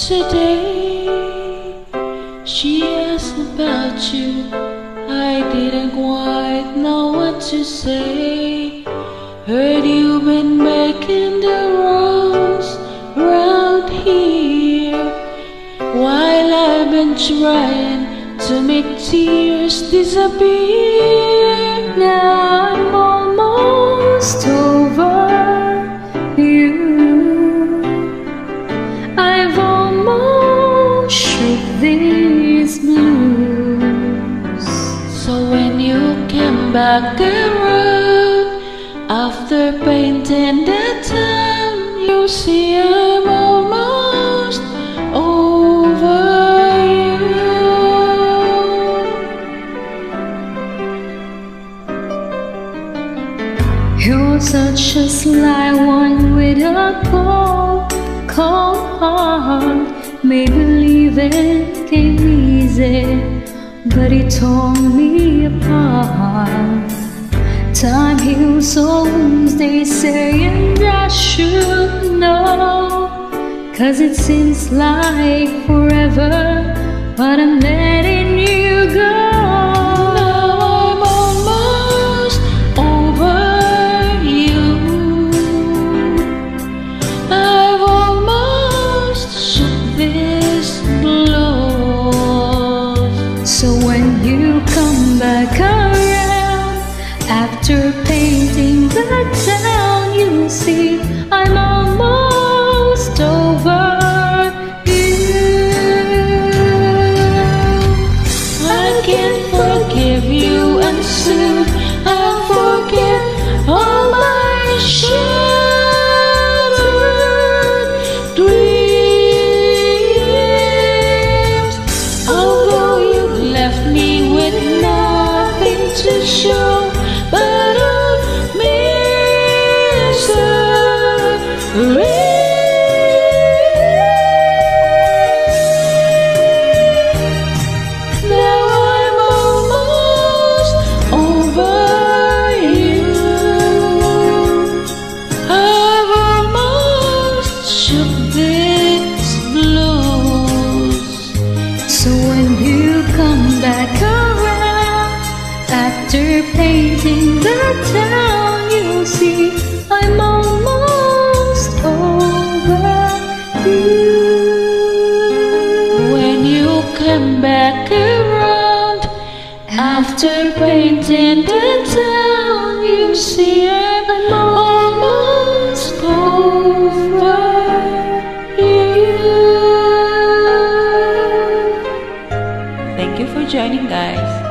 Today she asked about you. I didn't quite know what to say. Heard you've been making the rounds around here, while I've been trying to make tears disappear. Now I'm almost over you. I've almost shook these blues. So when you came back around after painting the town, you see I'm almost over you. You're such a sly one with a cold heart. Made believe it came easy, but it tore me apart. Time heals all wounds, they say, and I should know, 'cause it seems like forever, but I'm letting you go. Now I'm almost over you. I've almost shook this blues. So when you come back around after painting the town, you'll see I'm almost over you. I can't forgive you, and soon I'll forget all my shattered dreams. Although you left me with nothing to show but a misery. Now I'm almost over you. I've almost shook this blues. So when you come back around after painting the town, you'll see I'm almost over you. When you come back around after painting the town, you see I'm almost over you. Thank you for joining, guys.